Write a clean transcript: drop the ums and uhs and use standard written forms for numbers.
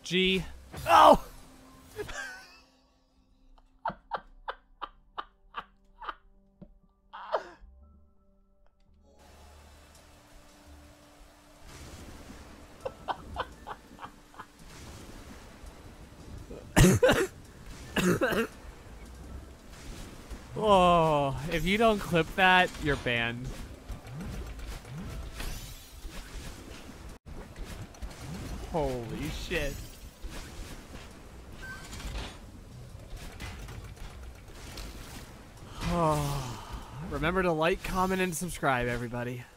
G. Oh! Oh, if you don't clip that, you're banned. Holy shit. Oh, remember to like, comment, and subscribe, everybody.